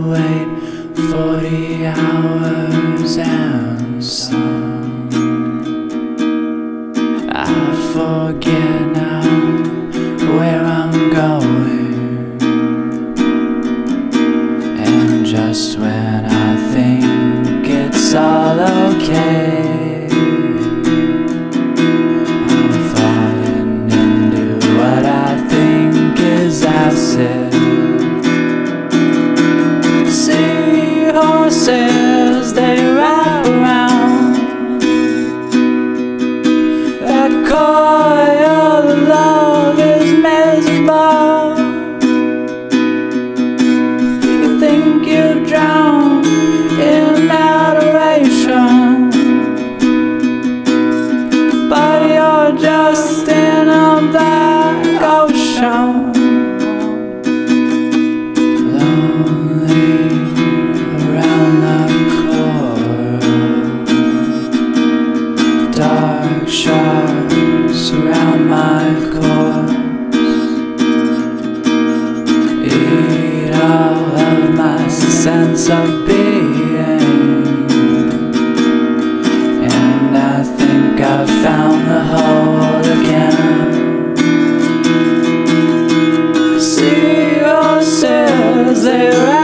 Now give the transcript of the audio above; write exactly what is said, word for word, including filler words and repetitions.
wait forty hours and some. I forget now where I'm going, and just when I think it's all okay, I'm falling into what I think is acid. Seahorses, they wrap around that coil of love is miserable. You think you drown in adoration, but you're just in a black ocean. Dark shards surround my corpse, eat all of my sense of being, and I think I've found the hole again. Seahorses, they